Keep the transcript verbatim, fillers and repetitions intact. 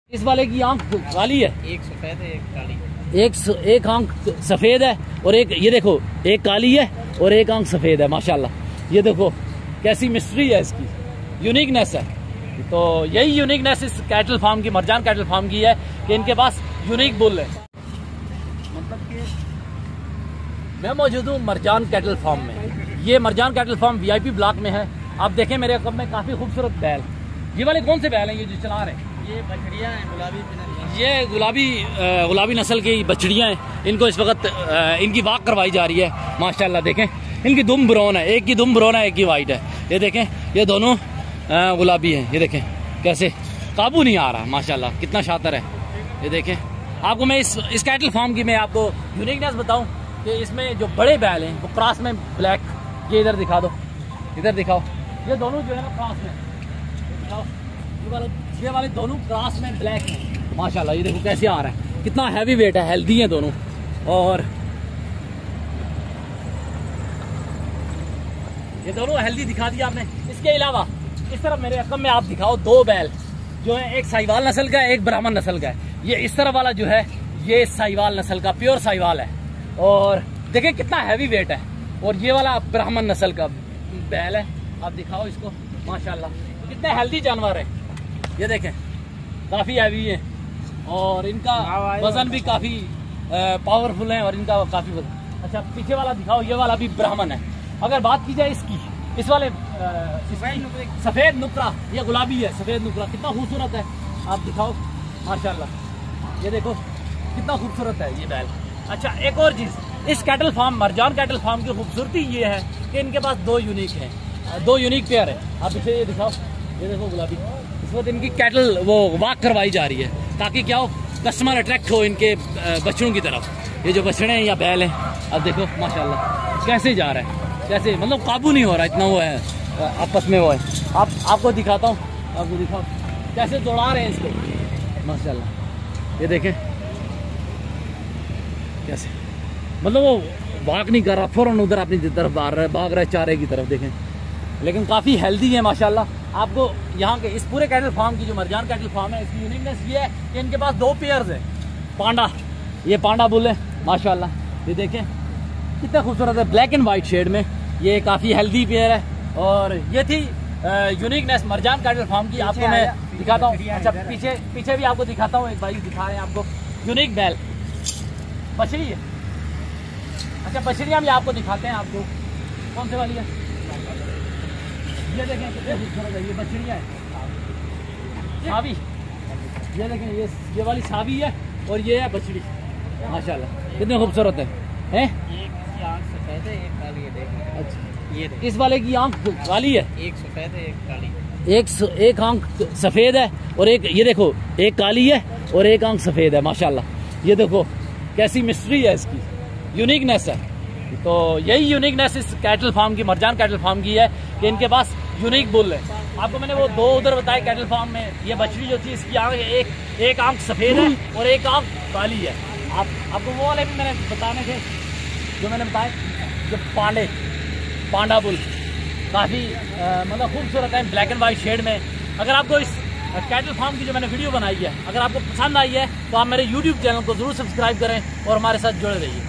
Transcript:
इस वाले की आंख काली है, एक सफेद है एक काली, एक एक आंख सफेद है और एक ये देखो एक काली है और एक आंख सफेद है। माशाल्लाह ये देखो कैसी मिस्ट्री है इसकी, यूनिकनेस है। तो यही यूनिकनेस इस कैटल फार्म की, मरजान कैटल फार्म की है कि इनके पास यूनिक बुल है। मतलब कि मैं मौजूद हूँ मरजान कैटल फार्म में। ये Marjan cattle farm VIP block में है। आप देखें मेरे कब में काफी खूबसूरत बैल। ये वाले कौन से बैल हैं ये जो चला रहे हैं? ये बछड़ियाँ हैं गुलाबी, ये गुलाबी गुलाबी नस्ल की बछड़ियाँ हैं। इनको इस वक्त इनकी वाक करवाई जा रही है। माशाल्लाह देखें इनकी दुम ब्राउन है, एक की दुम ब्राउन है एक की वाइट है। ये देखें ये दोनों गुलाबी हैं। ये देखें कैसे काबू नहीं आ रहा, माशाल्लाह कितना शातर है। ये देखें आपको मैं इस इस कैटल फार्म की मैं आपको यूनिकनेस बताऊं कि इसमें जो बड़े बैल हैं वो क्रॉस में ब्लैक, ये इधर दिखा दो, इधर दिखाओ, ये दोनों जो है ना क्रॉस में दिखाओ, ये वाले ये वाले दोनों क्रॉस में ब्लैक हैं। माशाल्लाह ये देखो कैसे आ रहा है, कितना हैवी वेट है, हेल्दी है दोनों। और ये दोनों हेल्दी दिखा दिया आपने। इसके अलावा इस तरफ मेरे रकम में आप दिखाओ दो बैल जो है, एक साहिवाल नस्ल का है एक ब्राह्मण नस्ल का है। ये इस तरफ वाला जो है ये साहिवाल नस्ल का प्योर साहिवाल है और देखें कितना हैवी वेट है। और ये वाला ब्राह्मण नस्ल का बैल है, आप दिखाओ इसको, माशाल्लाह कितने हेल्दी जानवर है। ये देखें काफी हैवी है और इनका वजन भी काफी पावरफुल है और इनका काफी वजन। अच्छा पीछे वाला दिखाओ, ये वाला भी ब्राह्मण है। अगर बात की जाए इसकी, इस वाले सफेद नुकरा, ये गुलाबी है, सफेद नुकरा कितना खूबसूरत है, आप दिखाओ माशाल्लाह। ये देखो कितना खूबसूरत है ये बैल। अच्छा एक और चीज, इस cattle farm Marjan cattle farm की खूबसूरती ये है कि इनके पास दो यूनिक है, दो यूनिक पेयर है। आप इसे ये दिखाओ, ये देखो गुलाबी, इस वक्त इनकी कैटल वो वॉक करवाई जा रही है ताकि क्या हो कस्टमर अट्रैक्ट हो इनके बछड़ों की तरफ। ये जो बछड़े हैं या बैल हैं, अब देखो माशाल्लाह कैसे जा रहा है, कैसे मतलब काबू नहीं हो रहा, इतना वो है आपस में वो है। आप आपको दिखाता हूँ, आपको दिखाओ कैसे दौड़ा रहे हैं इसको, माशाल्लाह। ये देखें कैसे मतलब वो भाग नहीं कर रहा, फौरन उधर अपनी तरफ भाग रहा है, भाग रहा है चारे की तरफ। देखें लेकिन काफ़ी हेल्दी है माशाल्लाह। आपको यहाँ के इस पूरे कैटल फार्म की जो मरजान कैटल फार्म है इसकी यूनिकनेस ये है कि इनके पास दो पेयर्स हैं। पांडा, ये पांडा बुल है माशाल्लाह। ये देखें कितना खूबसूरत है, ब्लैक एंड वाइट शेड में, ये काफ़ी हेल्दी पेयर है। और ये थी यूनिकनेस मरजान कैटल फार्म की, आपको मैं दिखाता हूँ। अच्छा पीछे पीछे भी आपको दिखाता हूँ, एक भाई दिखा रहे हैं आपको यूनिक बैल बछड़ी है। अच्छा बछड़ियाँ भी आपको दिखाते हैं, आपको कौन से वाली है ये देखें कितने खूबसूरत है, ये बछड़ियाँ है सावी। ये देखें ये ये वाली सावी है और ये है बछड़ी, माशाल्लाह कितने खूबसूरत है, हैं? एक की आंख सफेद है एक काली है, देखें। अच्छा ये इस वाले की आंख काली है, एक सफेद है एक काली, एक एक आंख सफेद है और एक ये देखो एक काली है और एक आंख सफेद है। माशाल्लाह ये देखो कैसी मिस्ट्री है इसकी, यूनिकनेस है। तो यही यूनिकनेस इस कैटल फार्म की, मरजान कैटल फार्म की है कि इनके पास यूनिक बुल है। आपको मैंने वो दो उधर बताए कैटल फार्म में, ये बछड़ी जो थी इसकी आंख एक एक आंख सफेद है और एक आंख काली है। आप आपको वो वाले भी मैंने बताने थे जो मैंने बताए, जो पांडे पांडा बुल काफ़ी मतलब खूबसूरत है, ब्लैक एंड वाइट शेड में। अगर आपको इस कैटल फार्म की जो मैंने वीडियो बनाई है अगर आपको पसंद आई है तो आप मेरे यूट्यूब चैनल को ज़रूर सब्सक्राइब करें और हमारे साथ जुड़े रहिए।